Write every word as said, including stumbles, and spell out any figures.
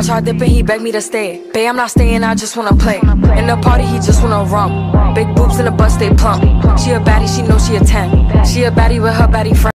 I tried dipping, he begged me to stay. Bae, I'm not staying, I just wanna play. In the party, he just wanna rum. Big boobs in the bus, they plump. She a baddie, she knows she a ten. She a baddie with her baddie friend.